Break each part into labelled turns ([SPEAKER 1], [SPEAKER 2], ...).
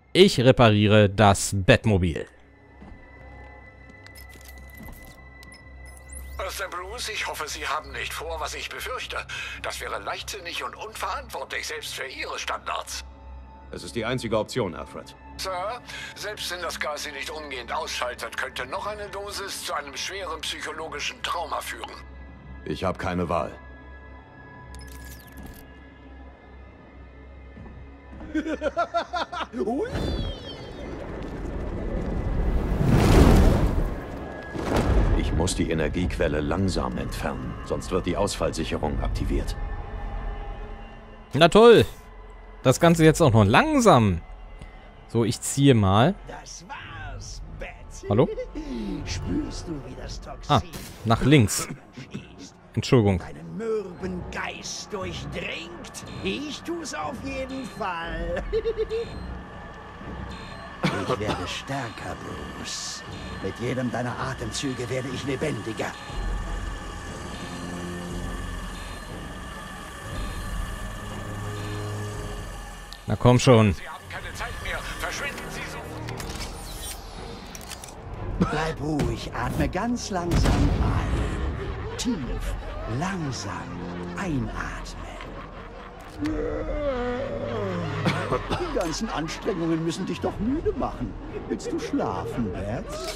[SPEAKER 1] Ich repariere das Batmobil.
[SPEAKER 2] Mr. Bruce, ich hoffe, Sie haben nicht vor, was ich befürchte. Das wäre leichtsinnig und unverantwortlich, selbst für Ihre Standards.
[SPEAKER 3] Es ist die einzige Option, Alfred.
[SPEAKER 2] Sir, selbst wenn das Gas Sie nicht umgehend ausschaltet, könnte noch eine Dosis zu einem schweren psychologischen Trauma führen.
[SPEAKER 3] Ich habe keine Wahl. Ich muss die Energiequelle langsam entfernen, sonst wird die Ausfallsicherung aktiviert.
[SPEAKER 1] Na toll. Das Ganze jetzt auch noch langsam. So, ich ziehe mal.
[SPEAKER 4] Das war's, Betsy.
[SPEAKER 1] Hallo?
[SPEAKER 4] Spürst du, wie das Toxin
[SPEAKER 1] Ah, nach links.
[SPEAKER 4] schießt,
[SPEAKER 1] Entschuldigung.
[SPEAKER 4] deinen mürben Geist durchdringt? Ich tu's auf jeden Fall. Ich werde stärker, Bruce. Mit jedem deiner Atemzüge werde ich lebendiger.
[SPEAKER 1] Na komm schon.
[SPEAKER 2] Sie haben keine Zeit mehr. Verschwinden Sie so.
[SPEAKER 4] Bleib ruhig, atme ganz langsam ein. Tief, langsam einatmen. Die ganzen Anstrengungen müssen dich doch müde machen. Willst du schlafen, Bets?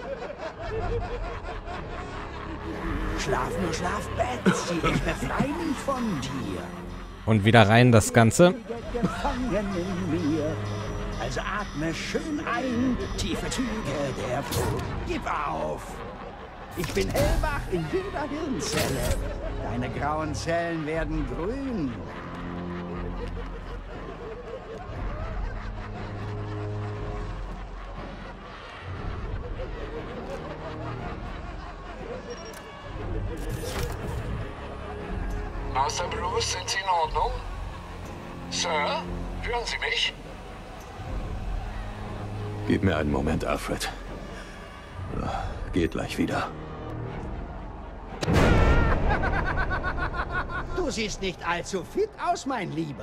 [SPEAKER 4] Schlaf nur, schlaf, Betsy. Ich befreie mich von dir.
[SPEAKER 1] Und wieder rein das Ganze.
[SPEAKER 4] Gefangen in mir. Also atme schön ein, tiefe Züge der Brut. Gib auf! Ich bin hellwach in jeder Hirnzelle. Deine grauen Zellen werden grün.
[SPEAKER 2] Master Bruce, sind Sie in Ordnung? Sir, hören Sie mich?
[SPEAKER 3] Gib mir einen Moment, Alfred. Geht gleich wieder.
[SPEAKER 4] Du siehst nicht allzu fit aus, mein Lieber.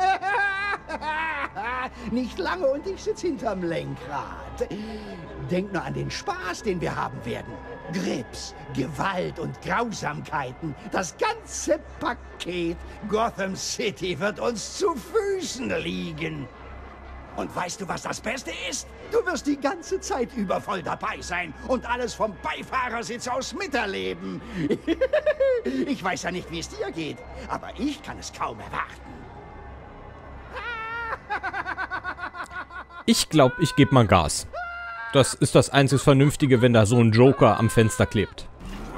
[SPEAKER 4] Nicht lange und ich sitze hinterm Lenkrad. Denk nur an den Spaß, den wir haben werden. Grips, Gewalt und Grausamkeiten. Das ganze Paket Gotham City wird uns zu Füßen liegen. Und weißt du, was das Beste ist? Du wirst die ganze Zeit über voll dabei sein und alles vom Beifahrersitz aus miterleben. Ich weiß ja nicht, wie es dir geht, aber ich kann es kaum erwarten.
[SPEAKER 1] Ich glaube, ich gebe mal Gas. Das ist das einzig Vernünftige, wenn da so ein Joker am Fenster klebt.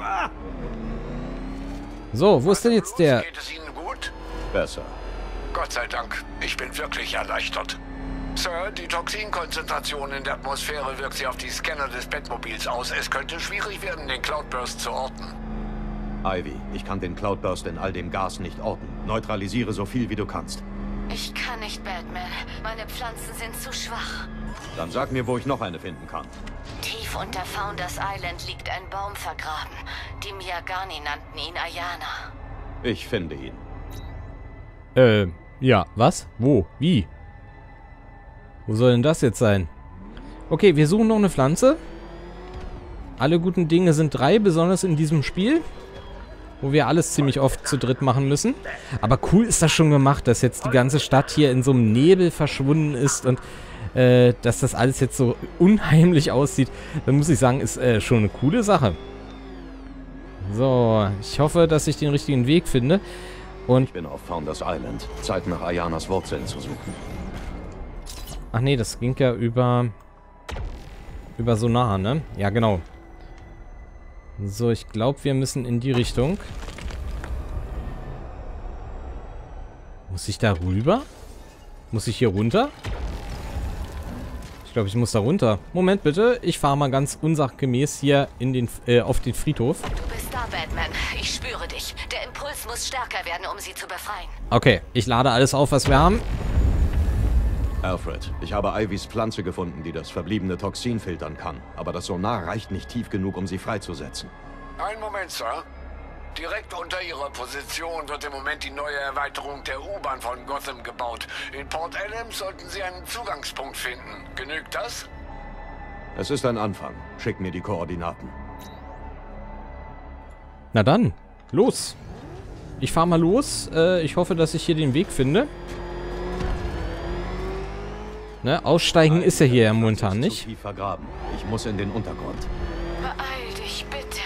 [SPEAKER 1] So, wo ist denn jetzt der...
[SPEAKER 2] Geht es Ihnen gut?
[SPEAKER 3] Besser.
[SPEAKER 2] Gott sei Dank. Ich bin wirklich erleichtert. Sir, die Toxinkonzentration in der Atmosphäre wirkt sich auf die Scanner des Batmobils aus. Es könnte schwierig werden, den Cloudburst zu orten.
[SPEAKER 3] Ivy, ich kann den Cloudburst in all dem Gas nicht orten. Neutralisiere so viel, wie du kannst.
[SPEAKER 5] Ich kann nicht, Batman. Meine Pflanzen sind zu schwach.
[SPEAKER 3] Dann sag mir, wo ich noch eine finden kann.
[SPEAKER 5] Tief unter Founders Island liegt ein Baum vergraben. Die Miyagani nannten ihn Ayana.
[SPEAKER 3] Ich finde ihn.
[SPEAKER 1] Ja, was? Wo? Wie? Wo soll denn das jetzt sein? Okay, wir suchen noch eine Pflanze. Alle guten Dinge sind 3, besonders in diesem Spiel. Wo wir alles ziemlich oft zu dritt machen müssen. Aber cool ist das schon gemacht, dass jetzt die ganze Stadt hier in so einem Nebel verschwunden ist und dass das alles jetzt so unheimlich aussieht. Dann muss ich sagen, ist schon eine coole Sache. So, ich hoffe, dass ich den richtigen Weg finde. Und
[SPEAKER 3] Ich bin auf Founders Island. Zeit, nach Ayanas Wurzeln zu suchen.
[SPEAKER 1] ach nee, das ging ja über Sonar, ne? Ja, genau. So, ich glaube, wir müssen in die Richtung. Muss ich da rüber? Muss ich hier runter? Ich glaube, ich muss da runter. Moment bitte, ich fahre mal ganz unsachgemäß hier in den, auf den Friedhof.
[SPEAKER 5] Du bist da, Batman. Ich spüre dich. Der Impuls muss stärker werden, um sie zu befreien.
[SPEAKER 1] Okay, ich lade alles auf, was wir haben.
[SPEAKER 3] Alfred, ich habe Ivys Pflanze gefunden, die das verbliebene Toxin filtern kann. Aber das Sonar reicht nicht tief genug, um sie freizusetzen.
[SPEAKER 2] Einen Moment, Sir. Direkt unter ihrer Position wird im Moment die neue Erweiterung der U-Bahn von Gotham gebaut. In Port Adams sollten Sie einen Zugangspunkt finden. Genügt das?
[SPEAKER 3] Es ist ein Anfang. Schick mir die Koordinaten.
[SPEAKER 1] Na dann, los. Ich fahre mal los. Ich hoffe, dass ich hier den Weg finde. Ne, aussteigen ist ja hier ja momentan nicht.
[SPEAKER 3] Tief vergraben. Ich muss in den Untergrund.
[SPEAKER 5] Beeil dich, bitte.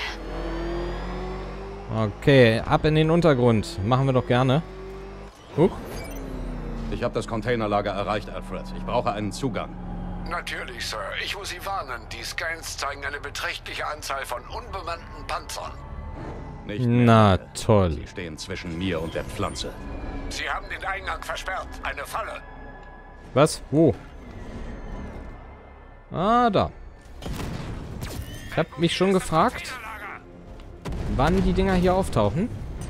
[SPEAKER 1] Okay, ab in den Untergrund. Machen wir doch gerne. Huch.
[SPEAKER 3] Ich habe das Containerlager erreicht, Alfred. Ich brauche einen Zugang.
[SPEAKER 2] Natürlich, Sir. Ich muss Sie warnen. Die Scans zeigen eine beträchtliche Anzahl von unbemannten Panzern.
[SPEAKER 3] Nicht mehr.
[SPEAKER 1] Na toll.
[SPEAKER 3] Sie stehen zwischen mir und der Pflanze.
[SPEAKER 2] Sie haben den Eingang versperrt. Eine Falle.
[SPEAKER 1] Was? Wo? Ah, da. Ich habe mich schon gefragt, wann die Dinger hier auftauchen.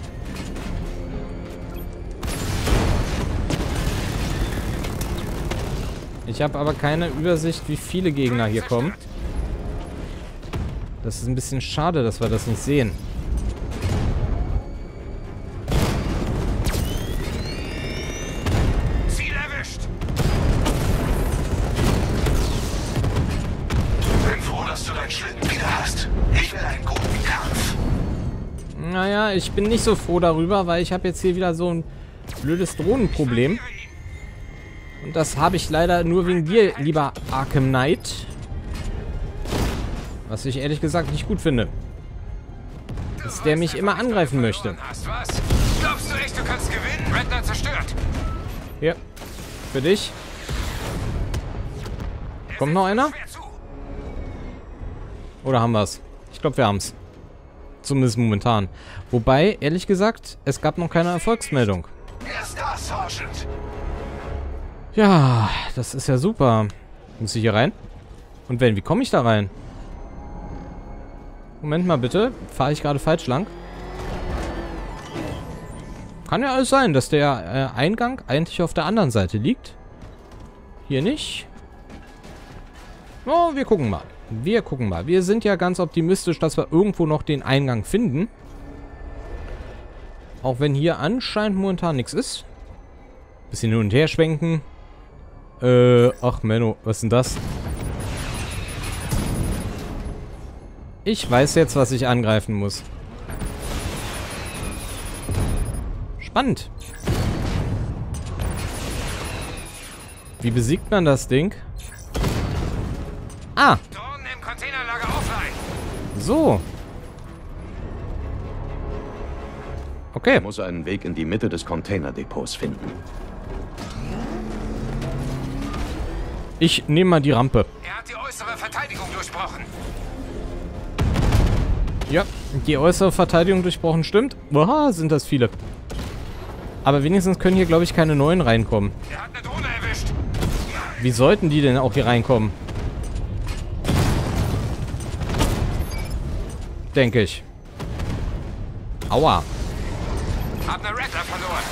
[SPEAKER 1] Ich habe aber keine Übersicht, wie viele Gegner hier kommen. Das ist ein bisschen schade, dass wir das nicht sehen.
[SPEAKER 2] Ziel erwischt. Bin froh, dass du deinen Schlitten wieder hast. Ich will einen guten Kampf.
[SPEAKER 1] Naja, ich bin nicht so froh darüber, weil ich habe jetzt hier wieder so ein blödes Drohnenproblem. Und das habe ich leider nur wegen dir, lieber Arkham Knight. Was ich ehrlich gesagt nicht gut finde. Dass der mich immer angreifen möchte.
[SPEAKER 2] Hast was? Glaubst du echt, du kannst gewinnen? Redner zerstört.
[SPEAKER 1] Hier. Für dich. Kommt noch einer? Oder haben wir es? Ich glaube, wir haben es. Zumindest momentan. Wobei, ehrlich gesagt, es gab noch keine Erfolgsmeldung.
[SPEAKER 2] Er ist da, Sergeant.
[SPEAKER 1] Ja, das ist ja super. Muss ich hier rein? Und wenn, wie komme ich da rein? Moment mal bitte. Fahre ich gerade falsch lang? Kann ja alles sein, dass der Eingang eigentlich auf der anderen Seite liegt. Hier nicht. Oh, wir gucken mal. Wir gucken mal. Wir sind ja ganz optimistisch, dass wir irgendwo noch den Eingang finden. Auch wenn hier anscheinend momentan nichts ist. Bisschen hin und her schwenken. Ach Menno, was ist denn das? Ich weiß jetzt, was ich angreifen muss. Spannend. Wie besiegt man das Ding? Ah!
[SPEAKER 2] Drohnen im Containerlager offline.
[SPEAKER 1] So. Okay.
[SPEAKER 3] Ich muss einen Weg in die Mitte des Containerdepots finden.
[SPEAKER 1] Ich nehme mal die Rampe.
[SPEAKER 2] Er hat die äußere Verteidigung durchbrochen.
[SPEAKER 1] Ja, die äußere Verteidigung durchbrochen, stimmt. Oha, sind das viele. Aber wenigstens können hier, glaube ich, keine neuen reinkommen.
[SPEAKER 2] Er hat eine Drohne erwischt.
[SPEAKER 1] Wie sollten die denn auch hier reinkommen? Denke ich. Aua.
[SPEAKER 2] Hab eine Rattler verloren.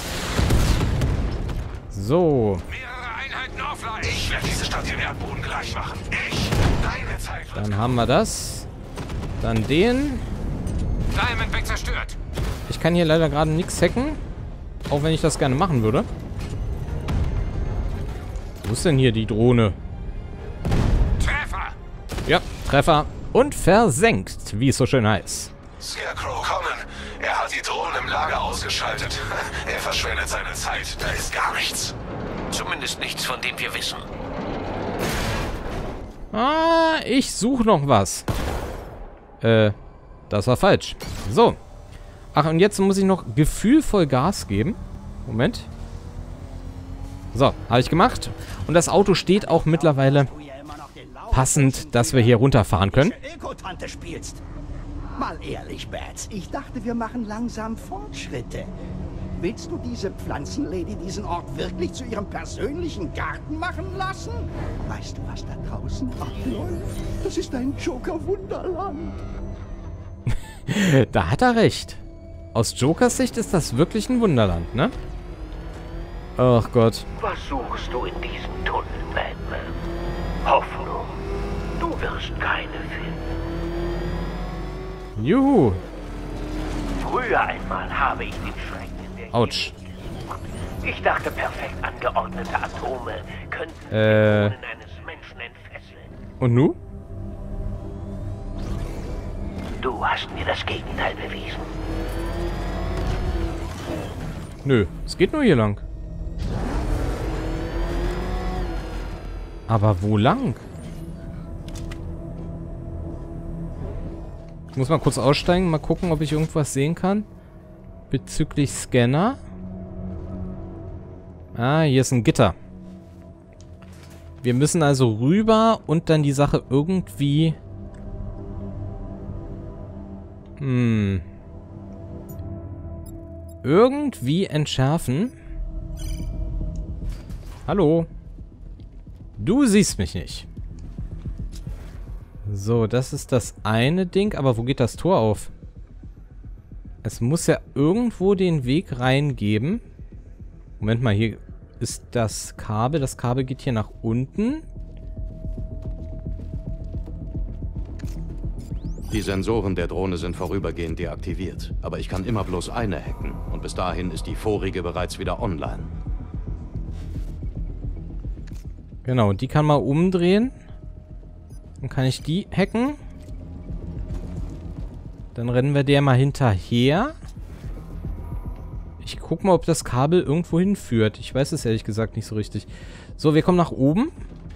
[SPEAKER 1] So.
[SPEAKER 2] Mehrere Einheiten offline. Ich werde diese Stadt dem Erdboden gleich machen. Ich. Deine Zeit wird.
[SPEAKER 1] Dann haben wir das. Dann den.
[SPEAKER 2] Diamond weg zerstört.
[SPEAKER 1] Ich kann hier leider gerade nichts hacken. Auch wenn ich das gerne machen würde. Wo ist denn hier die Drohne?
[SPEAKER 2] Treffer.
[SPEAKER 1] Ja, Treffer. Und versenkt, wie es so schön heißt.
[SPEAKER 2] Scarecrow, kommen. Er hat die Drohnen im Lager ausgeschaltet. Er verschwendet seine Zeit. Da ist gar nichts. Zumindest nichts, von dem wir wissen.
[SPEAKER 1] Ah, ich suche noch was. Das war falsch. So. Ach, und jetzt muss ich noch gefühlvoll Gas geben. Moment. So, habe ich gemacht. Und das Auto steht auch mittlerweile passend, dass wir hier runterfahren können.
[SPEAKER 4] Öko-Tante spielst. Mal ehrlich, Bats. Ich dachte, wir machen langsam Fortschritte. Willst du diese Pflanzenlady diesen Ort wirklich zu ihrem persönlichen Garten machen lassen? Weißt du, was da draußen abläuft? Das ist ein Joker-Wunderland.
[SPEAKER 1] Da hat er recht. Aus Jokers Sicht ist das wirklich ein Wunderland, ne? Ach Gott.
[SPEAKER 6] Was suchst du in diesem Tunnel, Batman? Hoffnung. Du wirst keine finden.
[SPEAKER 1] Juhu.
[SPEAKER 6] Früher einmal habe ich den Schrecken in der
[SPEAKER 1] Autsch.
[SPEAKER 6] Ich dachte, perfekt angeordnete Atome könnten Dämonen eines Menschen entfesseln.
[SPEAKER 1] Und nu?
[SPEAKER 6] Du hast mir das Gegenteil bewiesen.
[SPEAKER 1] Nö, es geht nur hier lang. Aber wo lang? Ich muss mal kurz aussteigen, mal gucken, ob ich irgendwas sehen kann. Bezüglich Scanner. Ah, hier ist ein Gitter. Wir müssen also rüber und dann die Sache irgendwie... irgendwie entschärfen. Hallo? Du siehst mich nicht. So, das ist das eine Ding. Aber wo geht das Tor auf? Es muss ja irgendwo den Weg reingeben. Moment mal, hier ist das Kabel. Das Kabel geht hier nach unten.
[SPEAKER 3] Die Sensoren der Drohne sind vorübergehend deaktiviert. Aber ich kann immer bloß eine hacken. Und bis dahin ist die vorige bereits wieder online.
[SPEAKER 1] Genau, die kann man umdrehen. Dann kann ich die hacken. Dann rennen wir der mal hinterher. Ich guck mal, ob das Kabel irgendwo hinführt. Ich weiß es ehrlich gesagt nicht so richtig. So, wir kommen nach oben.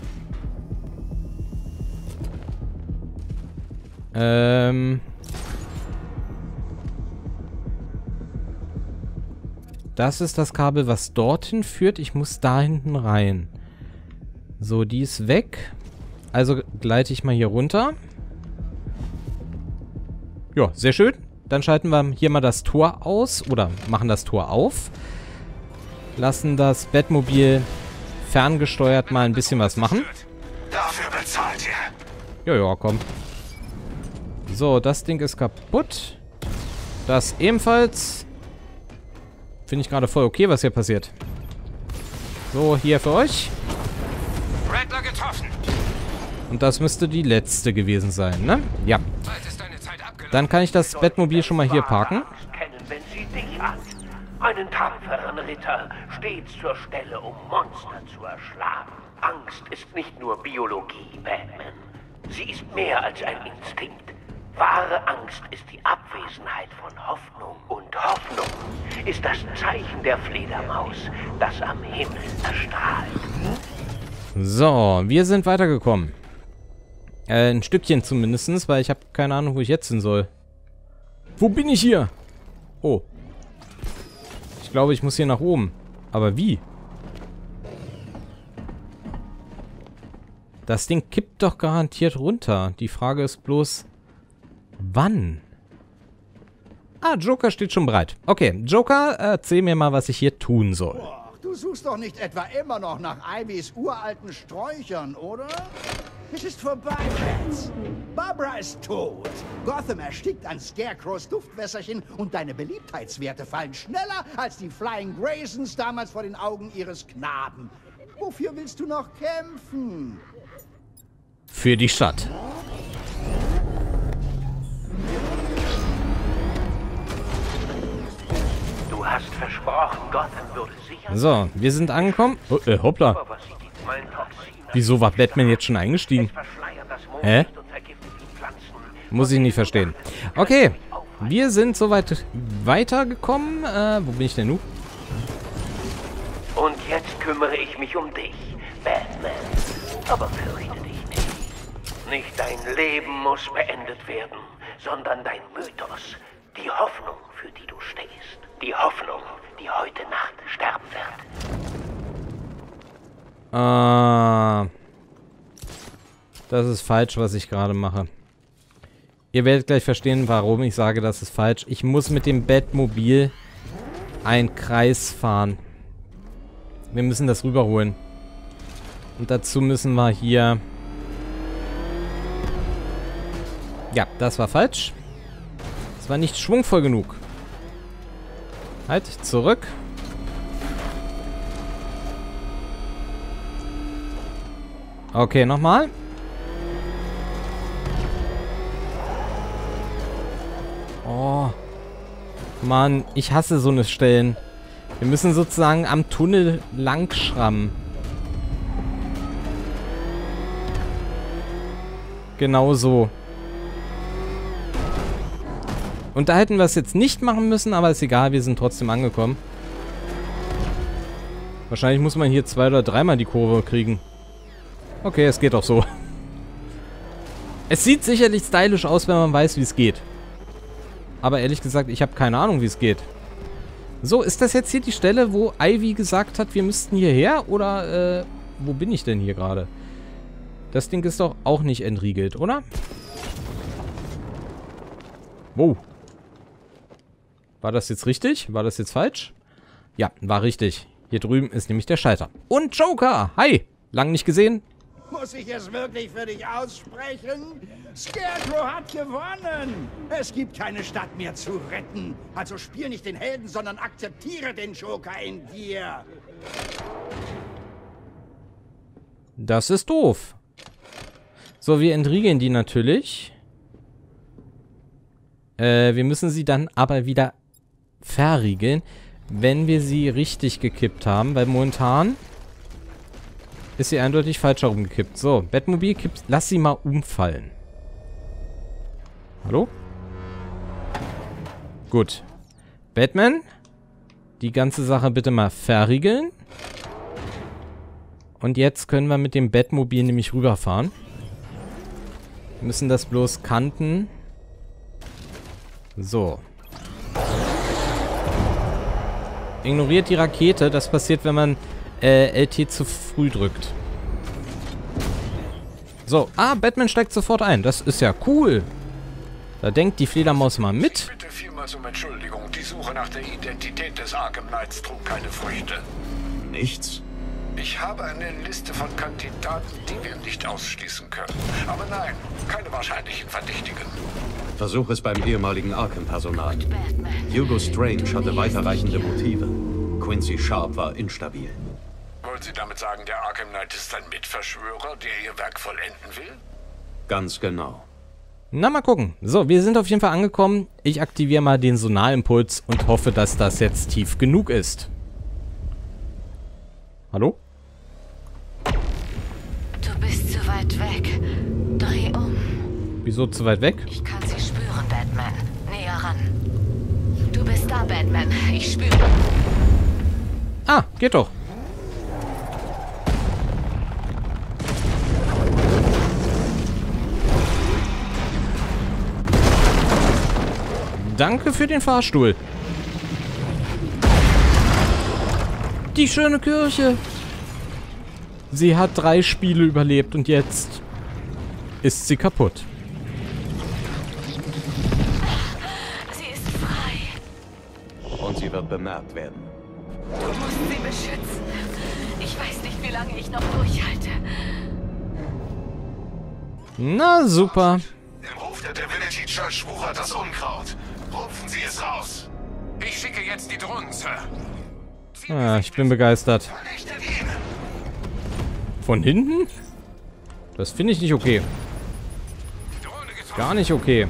[SPEAKER 1] Das ist das Kabel, was dorthin führt. Ich muss da hinten rein. So, die ist weg. Also gleite ich mal hier runter. Ja, sehr schön. Dann schalten wir hier mal das Tor aus. Oder machen das Tor auf. Lassen das Batmobil ferngesteuert mal ein bisschen was machen.
[SPEAKER 2] Dafür bezahlt ihr.
[SPEAKER 1] Ja, komm. So, das Ding ist kaputt. Das ebenfalls. Finde ich gerade voll okay, was hier passiert. So, hier für euch.
[SPEAKER 2] Rattler getroffen.
[SPEAKER 1] Und das müsste die letzte gewesen sein, ne? Ja. Dann kann ich das Batmobil schon mal hier parken.
[SPEAKER 6] Angst kennen, wenn sie dich hat. Einen tapferen Ritter stets zur Stelle, um Monster zu erschlagen. Angst ist nicht nur Biologie, Batman. Sie ist mehr als ein Instinkt. Wahre Angst ist die Abwesenheit von Hoffnung. Und Hoffnung ist das Zeichen der Fledermaus, das am Himmel erstrahlt.
[SPEAKER 1] So, wir sind weitergekommen. Ein Stückchen zumindest, weil ich habe keine Ahnung, wo ich jetzt hin soll. Wo bin ich hier? Oh. Ich glaube, ich muss hier nach oben. Aber wie? Das Ding kippt doch garantiert runter. Die Frage ist bloß... wann? Ah, Joker steht schon bereit. Okay, Joker, erzähl mir mal, was ich hier tun soll.
[SPEAKER 4] Boah, du suchst doch nicht etwa immer noch nach Ivys uralten Sträuchern, oder? Es ist vorbei, Bats. Barbara ist tot. Gotham erstickt an Scarecrows Duftwässerchen und deine Beliebtheitswerte fallen schneller als die Flying Graysons damals vor den Augen ihres Knaben. Wofür willst du noch kämpfen?
[SPEAKER 1] Für die Stadt.
[SPEAKER 6] Du hast versprochen, Gotham würde sicher...
[SPEAKER 1] So, wir sind angekommen. Oh, hoppla.
[SPEAKER 6] Aber was sie die neuen Toxine...
[SPEAKER 1] Wieso war Batman jetzt schon eingestiegen?
[SPEAKER 6] verschleiert das
[SPEAKER 1] Hä?
[SPEAKER 6] Mondlicht und vergiftet die Pflanzen.
[SPEAKER 1] Muss ich nicht verstehen. Okay, wir sind soweit weitergekommen. Wo bin ich denn nun?
[SPEAKER 6] Und jetzt kümmere ich mich um dich, Batman. Aber fürchte dich nicht. Nicht dein Leben muss beendet werden, sondern dein Mythos. Die Hoffnung, für die du stehst. Die Hoffnung, die heute Nacht sterben wird.
[SPEAKER 1] Das ist falsch, was ich gerade mache. Ihr werdet gleich verstehen, warum ich sage, das ist falsch. Ich muss mit dem Batmobil einen Kreis fahren. Wir müssen das rüberholen. Und dazu müssen wir hier... Ja, das war falsch. Das war nicht schwungvoll genug. Halt, zurück. Okay, nochmal. Oh. Mann, ich hasse so eine Stellen. Wir müssen sozusagen am Tunnel lang schrammen. Genau so. Und da hätten wir es jetzt nicht machen müssen, aber ist egal, wir sind trotzdem angekommen. Wahrscheinlich muss man hier 2- oder 3-mal die Kurve kriegen. Okay, es geht auch so. Es sieht sicherlich stylisch aus, wenn man weiß, wie es geht. Aber ehrlich gesagt, ich habe keine Ahnung, wie es geht. So, ist das jetzt hier die Stelle, wo Ivy gesagt hat, wir müssten hierher? Oder, wo bin ich denn hier gerade? Das Ding ist doch auch nicht entriegelt, oder? Wow. War das jetzt richtig? War das jetzt falsch? Ja, war richtig. Hier drüben ist nämlich der Schalter. Und Joker! Hi! Lang nicht gesehen?
[SPEAKER 4] Muss ich es wirklich für dich aussprechen? Scarecrow hat gewonnen! Es gibt keine Stadt mehr zu retten. Also spiel nicht den Helden, sondern akzeptiere den Joker in dir.
[SPEAKER 1] Das ist doof. So, wir entriegeln die natürlich. Wir müssen sie dann aber wieder verriegeln, wenn wir sie richtig gekippt haben, weil momentan ist sie eindeutig falsch herumgekippt. So, Batmobil, lass sie mal umfallen. Hallo? Gut. Batman, die ganze Sache bitte mal verriegeln. Und jetzt können wir mit dem Batmobil nämlich rüberfahren. Wir müssen das bloß kanten. So. Ignoriert die Rakete. Das passiert, wenn man LT zu früh drückt. So. Ah, Batman steigt sofort ein. Das ist ja cool. Da denkt die Fledermaus mal mit.
[SPEAKER 2] Bitte vielmals um Entschuldigung. Die Suche nach der Identität des Arkham Knights trug keine Früchte.
[SPEAKER 3] Nichts?
[SPEAKER 2] Ich habe eine Liste von Kandidaten, die wir nicht ausschließen können. Aber nein, keine wahrscheinlichen Verdächtigen.
[SPEAKER 3] Versuch es beim ehemaligen Arkham-Personal.
[SPEAKER 5] Batman.
[SPEAKER 3] Hugo Strange hatte weiterreichende Motive. Quincy Sharp war instabil.
[SPEAKER 2] Wollen Sie damit sagen, der Arkham Knight ist ein Mitverschwörer, der Ihr Werk vollenden will?
[SPEAKER 3] Ganz genau.
[SPEAKER 1] Na, mal gucken. So, wir sind auf jeden Fall angekommen. Ich aktiviere mal den Sonarimpuls und hoffe, dass das jetzt tief genug ist. Hallo?
[SPEAKER 5] Du bist zu weit weg. Dreh um.
[SPEAKER 1] Wieso zu weit weg?
[SPEAKER 5] Ich kann sie spüren, Batman. Näher ran. Du bist da, Batman. Ich spüre.
[SPEAKER 1] Ah, geht doch. Danke für den Fahrstuhl. Die schöne Kirche. Sie hat 3 Spiele überlebt und jetzt ist sie kaputt.
[SPEAKER 5] Sie ist frei.
[SPEAKER 3] Und sie wird bemerkt werden.
[SPEAKER 5] Du musst sie beschützen. Ich weiß nicht, wie lange ich noch durchhalte.
[SPEAKER 1] Na, super.
[SPEAKER 2] Im Ruf der Divinity Church wuchert das Unkraut. Rupfen Sie es raus. Ich schicke jetzt die Drohnen, Sir.
[SPEAKER 1] Ah, ich bin begeistert.
[SPEAKER 2] Vernichtet ihn.
[SPEAKER 1] Von hinten? Das finde ich nicht okay.
[SPEAKER 2] Drohne getroffen.
[SPEAKER 1] Gar nicht okay.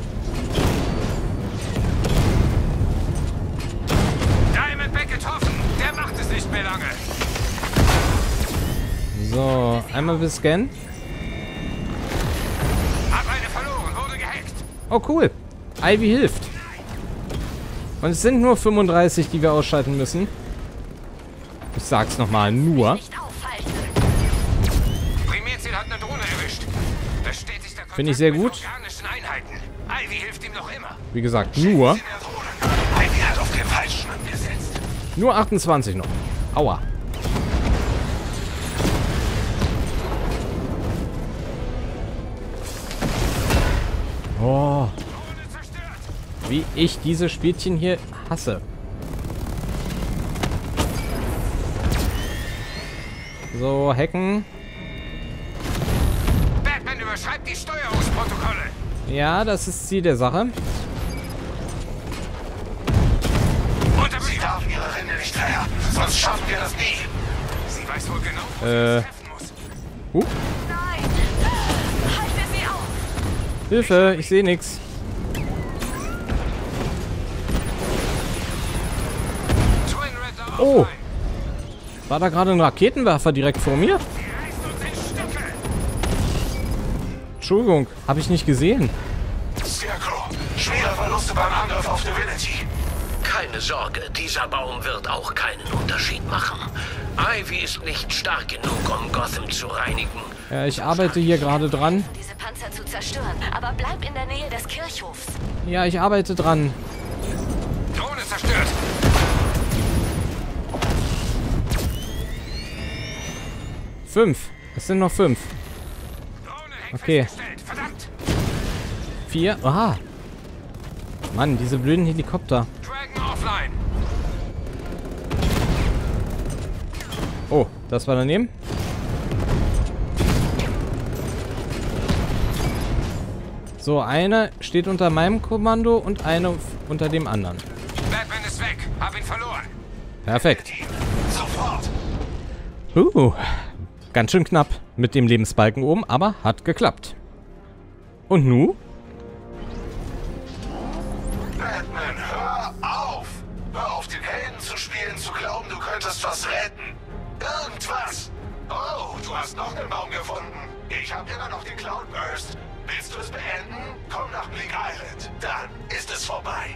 [SPEAKER 2] Diamondback getroffen. Der macht es nicht mehr lange.
[SPEAKER 1] So, einmal bescannen.
[SPEAKER 2] Hab eine verloren, wurde gehackt.
[SPEAKER 1] Oh, cool. Ivy hilft. Und es sind nur 35, die wir ausschalten müssen. Ich sag's nochmal, nur.
[SPEAKER 5] Nicht aufhalten.
[SPEAKER 2] Primärziel hat eine Drohne erwischt. Bestätigt der
[SPEAKER 1] Finde ich sehr gut.
[SPEAKER 2] Kontakt mit organischen Einheiten. Ivy hilft ihm noch immer.
[SPEAKER 1] Wie gesagt, nur.
[SPEAKER 2] Sie der Drohne. Ivy hat auf den Falschen angesetzt.
[SPEAKER 1] Nur 28 noch. Aua. Oh.
[SPEAKER 2] Drohne zerstört.
[SPEAKER 1] Wie ich diese Spielchen hier hasse. So, hacken.
[SPEAKER 2] Batman überschreibt die Steuerungsprotokolle.
[SPEAKER 1] Ja, das ist Ziel der Sache.
[SPEAKER 2] Sie darf ihre Rinde nicht verhärten, sonst schaffen wir das nie. Sie weiß wohl genau, wo sie uns treffen muss.
[SPEAKER 5] Nein! Halte sie auf!
[SPEAKER 1] Hilfe, ich sehe nichts. Oh. War da gerade ein Raketenwerfer direkt vor mir? Entschuldigung, habe ich nicht gesehen.
[SPEAKER 2] Scarecrow, schwere Verluste beim Angriff auf Divinity.
[SPEAKER 6] Keine Sorge, dieser Baum wird auch keinen Unterschied machen. Ivy ist nicht stark genug, um Gotham zu reinigen.
[SPEAKER 1] Ja, ich arbeite hier gerade dran.
[SPEAKER 5] Diese Panzer zu zerstören, aber bleib in der Nähe des Kirchhofs.
[SPEAKER 1] Ja, ich arbeite dran.
[SPEAKER 2] Drohne zerstört.
[SPEAKER 1] Fünf. Es sind noch 5. Okay.
[SPEAKER 2] Verdammt.
[SPEAKER 1] 4. Aha. Mann, diese blöden Helikopter.
[SPEAKER 2] Dragon offline.
[SPEAKER 1] Oh, das war daneben. So, eine steht unter meinem Kommando und eine unter dem anderen.
[SPEAKER 2] Batman ist weg. Hab ihn verloren.
[SPEAKER 1] Perfekt.
[SPEAKER 2] Sofort.
[SPEAKER 1] Ganz schön knapp mit dem Lebensbalken oben, aber hat geklappt. Und nu?
[SPEAKER 2] Batman, hör auf! Hör auf, den Helden zu spielen, zu glauben, du könntest was retten. Irgendwas! Oh, du hast noch einen Baum gefunden. Ich habe immer noch den Cloudburst. Willst du es beenden? Komm nach Bleak Island. Dann ist es vorbei.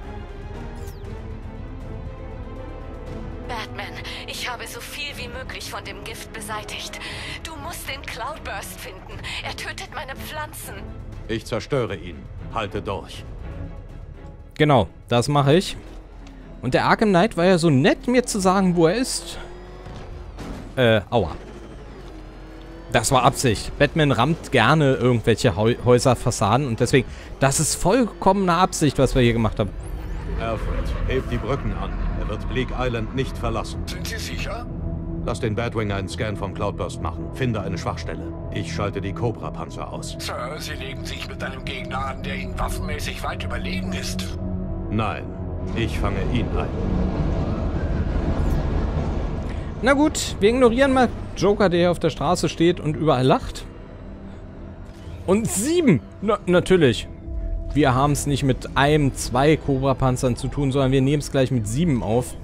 [SPEAKER 5] Batman, ich habe so viel wie möglich von dem Gift beseitigt. Du musst den Cloudburst finden. Er tötet meine Pflanzen.
[SPEAKER 3] Ich zerstöre ihn. Halte durch.
[SPEAKER 1] Genau, das mache ich. Und der Arkham Knight war ja so nett, mir zu sagen, wo er ist. Aua. Das war Absicht. Batman rammt gerne irgendwelche Häuserfassaden und deswegen, das ist vollkommene Absicht, was wir hier gemacht haben.
[SPEAKER 3] Alfred, heb die Brücken an. Er wird Bleak Island nicht verlassen.
[SPEAKER 2] Sind Sie sicher?
[SPEAKER 3] Lass den Batwing einen Scan vom Cloudburst machen. Finde eine Schwachstelle. Ich schalte die Cobra-Panzer aus.
[SPEAKER 2] Sir, Sie legen sich mit einem Gegner an, der Ihnen waffenmäßig weit überlegen ist.
[SPEAKER 3] Nein, ich fange ihn ein.
[SPEAKER 1] Na gut, wir ignorieren mal Joker, der hier auf der Straße steht und überall lacht. Und 7! Natürlich. Wir haben es nicht mit einem, 2 Cobra-Panzern zu tun, sondern wir nehmen es gleich mit 7 auf.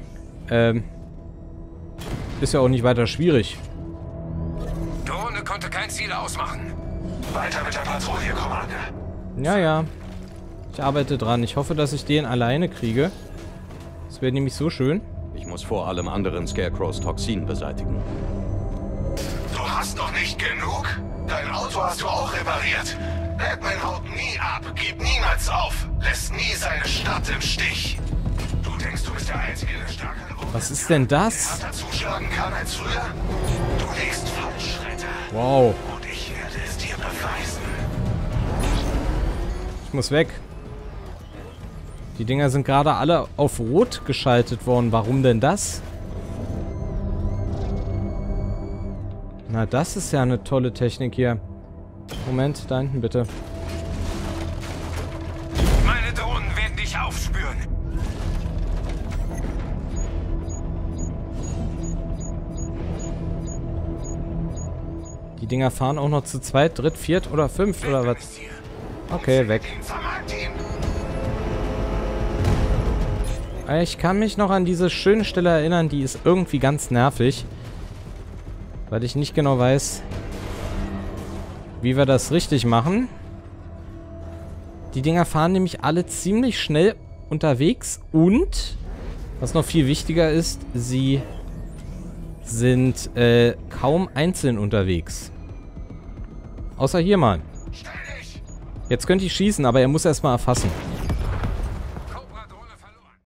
[SPEAKER 1] Ist ja auch nicht weiter schwierig.
[SPEAKER 2] Drohne konnte kein Ziel ausmachen. Weiter mit der Patrouille, Commander.
[SPEAKER 1] Ja, ja. Ich arbeite dran. Ich hoffe, dass ich den alleine kriege. Das wäre nämlich so schön.
[SPEAKER 3] Ich muss vor allem anderen Scarecrows Toxin beseitigen.
[SPEAKER 2] Du hast noch nicht genug? Dein Auto hast du auch repariert. Batman haut nie ab, gibt niemals auf, lässt nie seine Stadt im Stich. Du denkst, du bist der Einzige, der stark genug
[SPEAKER 1] Was ist denn das?
[SPEAKER 2] härter zuschlagen kann als früher? Du legst falsch, Ritter.
[SPEAKER 1] Wow.
[SPEAKER 2] Und ich werde es dir beweisen.
[SPEAKER 1] Ich muss weg. Die Dinger sind gerade alle auf Rot geschaltet worden. Warum denn das? Na, das ist ja eine tolle Technik hier. Moment, da hinten bitte.
[SPEAKER 2] Meine Drohnen werden dich aufspüren.
[SPEAKER 1] Die Dinger fahren auch noch zu zweit, dritt, viert oder fünft oder was? Okay, weg. Ich kann mich noch an diese schöne Stelle erinnern, die ist irgendwie ganz nervig. Weil ich nicht genau weiß, wie wir das richtig machen. Die Dinger fahren nämlich alle ziemlich schnell unterwegs und, was noch viel wichtiger ist, sie sind kaum einzeln unterwegs. Außer hier mal. Jetzt könnte ich schießen, aber er muss erstmal erfassen.